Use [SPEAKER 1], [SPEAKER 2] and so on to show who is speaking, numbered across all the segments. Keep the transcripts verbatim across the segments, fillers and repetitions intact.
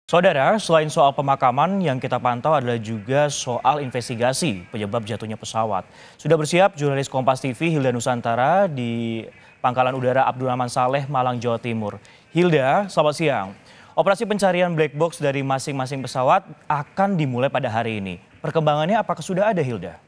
[SPEAKER 1] Saudara, selain soal pemakaman, yang kita pantau adalah juga soal investigasi penyebab jatuhnya pesawat. Sudah bersiap jurnalis Kompas T V Hilda Nusantara di Pangkalan Udara Abdurrahman Saleh, Malang, Jawa Timur. Hilda, selamat siang. Operasi pencarian black box dari masing-masing pesawat akan dimulai pada hari ini. Perkembangannya apakah sudah ada, Hilda?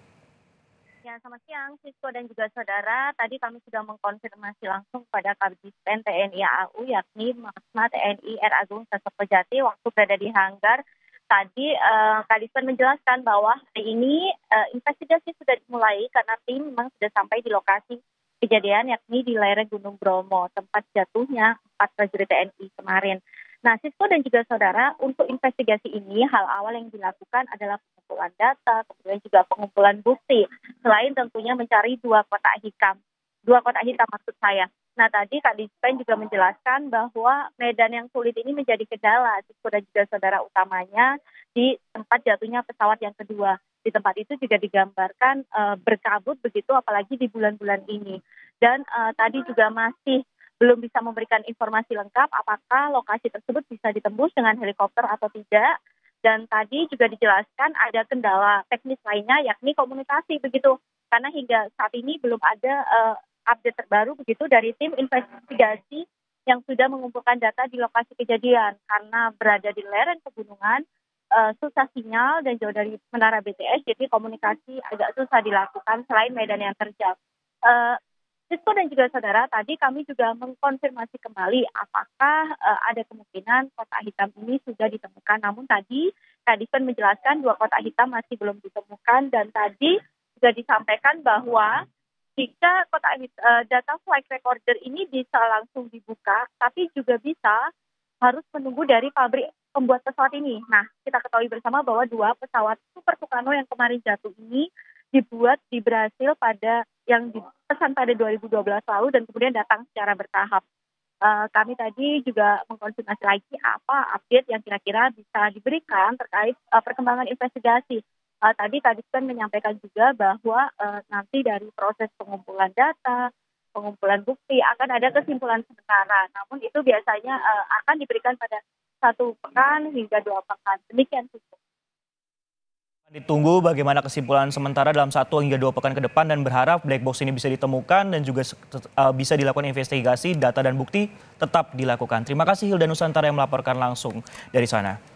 [SPEAKER 2] Ya, selamat siang, Sisko dan juga saudara. Tadi kami sudah mengkonfirmasi langsung pada Kabdispen T N I A U, yakni Maksma T N I R Agung Sesek Pejati waktu berada di hanggar. Tadi uh, Kabdispen menjelaskan bahwa hari ini uh, investigasi sudah dimulai karena tim memang sudah sampai di lokasi kejadian, yakni di lereng Gunung Bromo, tempat jatuhnya empat prajurit T N I kemarin. Nah, Sisko dan juga saudara, untuk investigasi ini hal awal yang dilakukan adalah pengumpulan data, kemudian juga pengumpulan bukti, selain tentunya mencari dua kotak hitam. Dua kotak hitam maksud saya. Nah, tadi Kak Dispen juga menjelaskan bahwa medan yang sulit ini menjadi kendala, Sisko dan juga saudara, utamanya di tempat jatuhnya pesawat yang kedua. Di tempat itu juga digambarkan e, berkabut begitu, apalagi di bulan-bulan ini. Dan e, tadi juga masih belum bisa memberikan informasi lengkap apakah lokasi tersebut bisa ditembus dengan helikopter atau tidak. Dan tadi juga dijelaskan ada kendala teknis lainnya, yakni komunikasi begitu. Karena hingga saat ini belum ada uh, update terbaru begitu dari tim investigasi yang sudah mengumpulkan data di lokasi kejadian. Karena berada di lereng pegunungan, uh, susah sinyal dan jauh dari menara B T S, jadi komunikasi agak susah dilakukan selain medan yang terjal. Uh, Sisko dan juga saudara, tadi kami juga mengkonfirmasi kembali apakah uh, ada kemungkinan kotak hitam ini sudah ditemukan. Namun tadi Kadispen menjelaskan dua kotak hitam masih belum ditemukan, dan tadi juga disampaikan bahwa jika kotak uh, data flight recorder ini bisa langsung dibuka, tapi juga bisa harus menunggu dari pabrik pembuat pesawat ini. Nah, kita ketahui bersama bahwa dua pesawat Super Tucano yang kemarin jatuh ini dibuat di Brasil pada yang dipesan pada dua ribu dua belas lalu dan kemudian datang secara bertahap. Uh, kami tadi juga mengkonfirmasi lagi apa update yang kira-kira bisa diberikan terkait uh, perkembangan investigasi. Uh, tadi Kadispen menyampaikan juga bahwa uh, nanti dari proses pengumpulan data, pengumpulan bukti akan ada kesimpulan sementara. Namun itu biasanya uh, akan diberikan pada satu pekan hingga dua pekan. Demikian cukup.
[SPEAKER 1] Ditunggu bagaimana kesimpulan sementara dalam satu hingga dua pekan ke depan, dan berharap black box ini bisa ditemukan dan juga uh, bisa dilakukan investigasi, data dan bukti tetap dilakukan. Terima kasih Hilda Nusantara yang melaporkan langsung dari sana.